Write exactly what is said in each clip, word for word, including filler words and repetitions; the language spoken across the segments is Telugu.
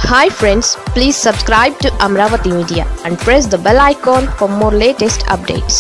Hi friends, please subscribe to Amravati Media and press the bell icon for more latest updates.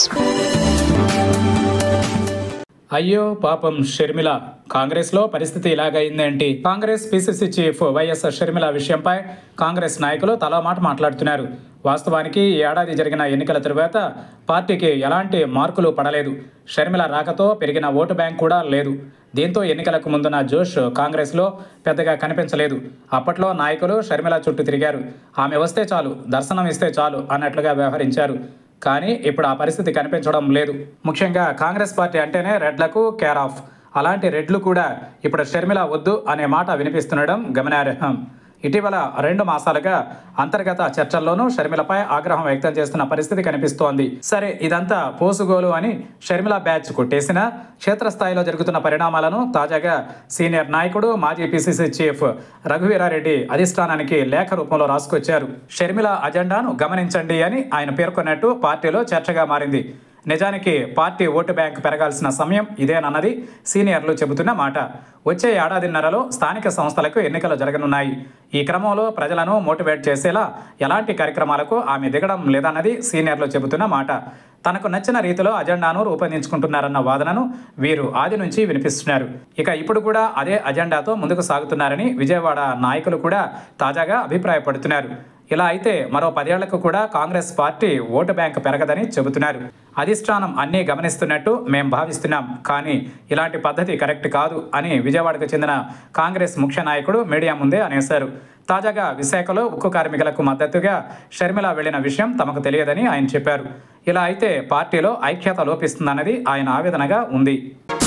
అయ్యో పాపం షర్మిల, కాంగ్రెస్లో పరిస్థితి ఇలాగైందేంటి? కాంగ్రెస్ పిసిసి చీఫ్ వైఎస్ షర్మిల విషయంపై కాంగ్రెస్ నాయకులు తలా మాట మాట్లాడుతున్నారు. వాస్తవానికి ఈ ఏడాది జరిగిన ఎన్నికల తరువాత పార్టీకి ఎలాంటి మార్కులు పడలేదు. షర్మిల రాకతో పెరిగిన ఓటు బ్యాంక్ కూడా లేదు. దీంతో ఎన్నికలకు ముందున్న జోష్ కాంగ్రెస్లో పెద్దగా కనిపించలేదు. అప్పట్లో నాయకులు షర్మిల చుట్టూ తిరిగారు. ఆమె వస్తే చాలు, దర్శనం ఇస్తే చాలు అన్నట్లుగా వ్యవహరించారు. కానీ ఇప్పుడు ఆ పరిస్థితి కనిపించడం లేదు. ముఖ్యంగా కాంగ్రెస్ పార్టీ అంటేనే రెడ్లకు కేర్ ఆఫ్. అలాంటి రెడ్లు కూడా ఇప్పుడు షర్మిల వద్దు అనే మాట వినిపిస్తుండడం గమనార్హం. ఇటీవల రెండు మాసాలుగా అంతర్గత చర్చల్లోనూ షర్మిలపై ఆగ్రహం వ్యక్తం చేస్తున్న పరిస్థితి కనిపిస్తోంది. సరే, ఇదంతా పోసుగోలు అని షర్మిల బ్యాచ్ కొట్టేసిన క్షేత్రస్థాయిలో జరుగుతున్న పరిణామాలను తాజాగా సీనియర్ నాయకుడు మాజీ పిసిసి చీఫ్ రఘువీరారెడ్డి అధిష్టానానికి లేఖ రూపంలో రాసుకొచ్చారు. షర్మిల అజెండాను గమనించండి అని ఆయన పేర్కొన్నట్టు పార్టీలో చర్చగా మారింది. నిజానికి పార్టీ ఓటు బ్యాంక్ పెరగాల్సిన సమయం ఇదేనన్నది సీనియర్లు చెబుతున్న మాట. వచ్చే ఏడాదిన్నరలో స్థానిక సంస్థలకు ఎన్నికలు జరగనున్నాయి. ఈ క్రమంలో ప్రజలను మోటివేట్ చేసేలా ఎలాంటి కార్యక్రమాలకు ఆమె దిగడం లేదన్నది సీనియర్లు చెబుతున్న మాట. తనకు నచ్చిన రీతిలో అజెండాను రూపొందించుకుంటున్నారన్న వాదనను వీరు ఆది నుంచి వినిపిస్తున్నారు. ఇక ఇప్పుడు కూడా అదే అజెండాతో ముందుకు సాగుతున్నారని విజయవాడ నాయకులు కూడా తాజాగా అభిప్రాయపడుతున్నారు. ఇలా అయితే మరో పదేళ్లకు కూడా కాంగ్రెస్ పార్టీ ఓటు బ్యాంక్ పెరగదని చెబుతున్నారు. అధిష్టానం అన్నీ గమనిస్తున్నట్టు మేం భావిస్తున్నాం, కానీ ఇలాంటి పద్ధతి కరెక్ట్ కాదు అని విజయవాడకు చెందిన కాంగ్రెస్ ముఖ్య నాయకుడు మీడియా ముందే అనేశారు. తాజాగా విశాఖలో ఉక్కు కార్మికులకు మద్దతుగా షర్మిల వెళ్లిన విషయం తమకు తెలియదని ఆయన చెప్పారు. ఇలా అయితే పార్టీలో ఐక్యత లోపిస్తుందన్నది ఆయన ఆవేదనగా ఉంది.